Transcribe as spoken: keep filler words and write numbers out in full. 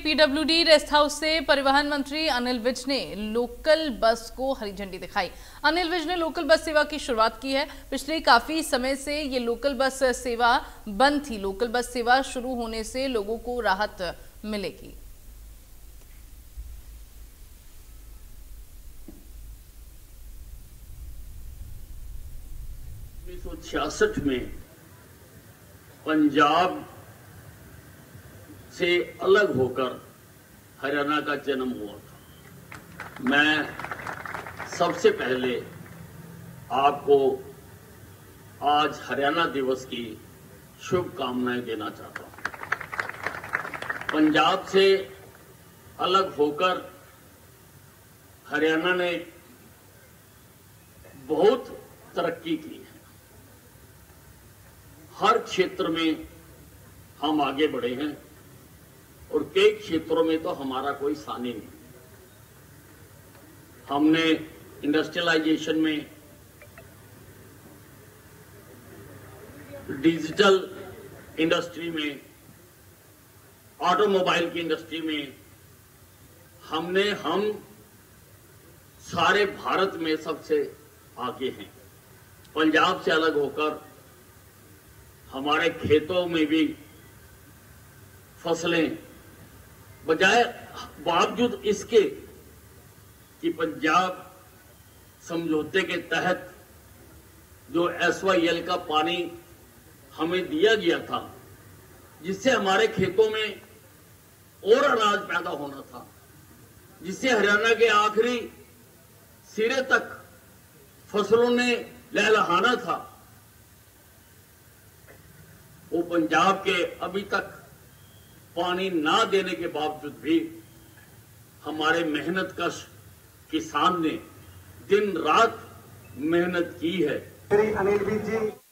PWD rest house से परिवहन मंत्री अनिल विज ने लोकल बस को हरी झंडी दिखाई। अनिल विज ने लोकल बस सेवा की शुरुआत की है। पिछले काफी समय से ये लोकल बस सेवा बंद थी। लोकल बस सेवा शुरू होने से लोगों को राहत मिलेगी। उन्नीस सौ छियासठ में पंजाब से अलग होकर हरियाणा का जन्म हुआ था। मैं सबसे पहले आपको आज हरियाणा दिवस की शुभकामनाएं देना चाहता हूं। पंजाब से अलग होकर हरियाणा ने बहुत तरक्की की है। हर क्षेत्र में हम आगे बढ़े हैं और कई क्षेत्रों में तो हमारा कोई सानी नहीं। हमने इंडस्ट्रियलाइजेशन में, डिजिटल इंडस्ट्री में, ऑटोमोबाइल की इंडस्ट्री में हमने हम सारे भारत में सबसे आगे हैं। पंजाब से अलग होकर हमारे खेतों में भी फसलें बजाय बावजूद इसके कि पंजाब समझौते के तहत जो एस वाई एल का पानी हमें दिया गया था, जिससे हमारे खेतों में और अनाज पैदा होना था, जिससे हरियाणा के आखिरी सिरे तक फसलों ने लहलहाना था, वो पंजाब के अभी तक पानी ना देने के बावजूद भी हमारे मेहनत कश किसान ने दिन रात मेहनत की है। अनिल विज जी